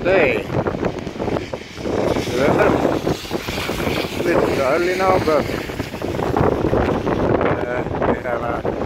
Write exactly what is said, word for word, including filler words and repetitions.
Today the weather a little early now, but uh, we have a